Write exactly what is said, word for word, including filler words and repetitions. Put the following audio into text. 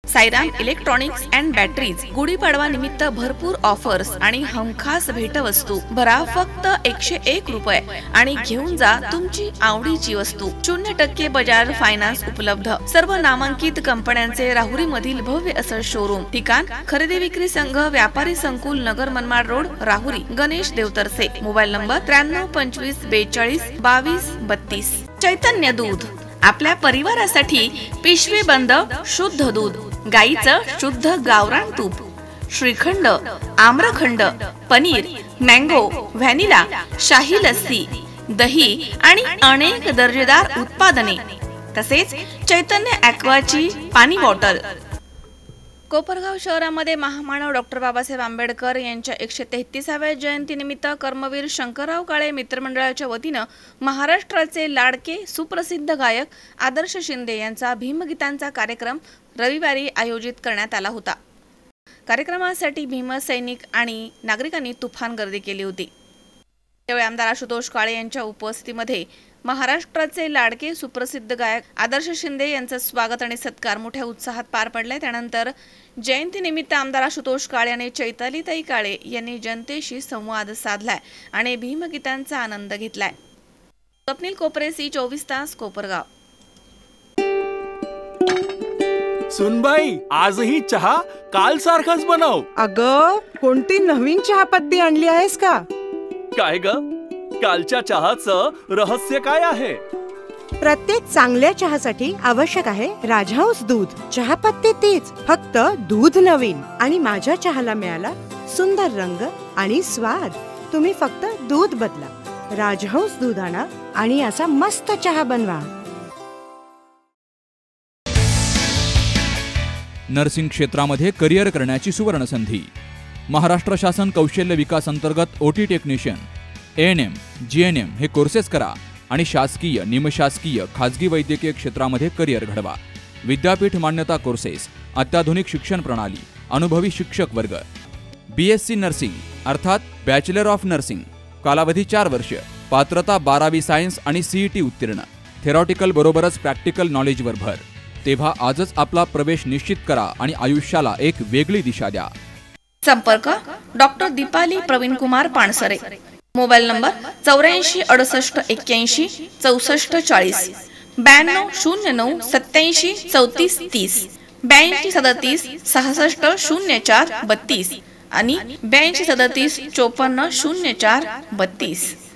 Sairam electronics and batteries Gudi Padwa निमित्त भरपूर offers आणि हमखास भेटवस्तू. भरा फक्त एकशे एक रुपये आणि घेऊन जा तुमची आवडीची वस्तू. शून्य टक्के बजाज फायनान्स उपलब्ध. सर्व नामांकित कंपन्यांचे राहुरी मधील भव्य असं शोरूम. ठिकाण खरेदी विक्री संघ व्यापारी संकुल नगर Manmad road Rahuri. Ganesh Devtarse. Mobile number त्र्याण्णव पंचवीस बेचाळीस बावीस बत्तीस. चैतन्य दूध आपल्या परिवारासाठी पिशवी बंद शुद्ध दूध. गाईचं शुद्ध गावरान तूप. श्रीखंड, आम्रखंड, पनीर, मँगो, व्हॅनिला, शाही लस्सी, दही आणि अनेक दर्जेदार उत्पादने. तसेच चैतन्य ॲक्वाची पाणी बॉटल. कोपरगाव शहरामध्ये महामानव डॉक्टर बाबासाहेब आंबेडकर यांच्या एकशे तेहतीसाव्या जयंतीनिमित्त कर्मवीर शंकरराव काळे मित्रमंडळाच्या वतीनं महाराष्ट्राचे लाडके सुप्रसिद्ध गायक आदर्श शिंदे यांचा भीमगीतांचा कार्यक्रम रविवारी आयोजित करण्यात आला होता. कार्यक्रमासाठी भीमसैनिक आणि नागरिकांनी तुफान गर्दी केली होती. त्यावेळी आमदार आशुतोष काळे यांच्या उपस्थितीमध्ये महाराष्ट्राचे लाडके सुप्रसिद्ध गायक आदर्श शिंदे यांचं स्वागत आणि सत्कार मोठ्या उत्साहात पार पडले. त्यानंतर जयंतीनिमित्त आमदार आशुतोष काळे आणि चैतालीताई काळे यांनी जनतेशी संवाद साधलाय आणि भीमगीतांचा आनंद घेतलाय. स्वप्नील कोपरे, सी चोवीस तास, कोपरगाव. सुनबाई, आजही चहा काल सारखाच बनव. अगं, कोणती नवीन चहापत्ती आणली आहेस का? काय ग, कालच्या चहाचं रहस्य काय आहे? प्रत्येक चांगल्या चहासाठी आवश्यक आहे राजहंस दूध. चहापत्ती तीच, फक्त दूध नवीन. आणि माझ्या चहाला मिळाला सुंदर रंग आणि स्वाद. तुम्ही फक्त दूध बदला, राजहंस दूध आणा आणि असा मस्त चहा बनवा. नर्सिंग क्षेत्रामध्ये करिअर करण्याची सुवर्ण संधी. महाराष्ट्र शासन कौशल्य विकास अंतर्गत OT technician, A N M, G N M हे कोर्सेस करा आणि शासकीय, निमशासकीय, खाजगी वैद्यकीय क्षेत्रामध्ये करिअर घडवा. विद्यापीठ मान्यता कोर्सेस, अत्याधुनिक शिक्षण प्रणाली, अनुभवी शिक्षक वर्ग. बी एस सी नर्सिंग अर्थात बॅचलर ऑफ नर्सिंग, कालावधी चार वर्ष. पात्रता बारावी सायन्स आणि सीईटी उत्तीर्ण. थेरॉटिकल बरोबरच प्रॅक्टिकल नॉलेजवर भर. तेव्हा आजच आपला प्रवेश निश्चित करा आणि आयुष्याला एक वेगळी दिशा द्या. संपर्क doctor Deepali Pravin Kumar Pansare. Mobile number चौऱ्याऐंशी अडुसष्ट एक्क्याऐंशी चौसष्ट चाळीस. ब्याण्णव शून्य नऊ सत्याऐंशी चौतीस तीस. ब्याऐंशी सदतीस सहासष्ट शून्य चार बत्तीस आणि ब्याऐंशी सदतीस चोपन्न शून्य चार बत्तीस.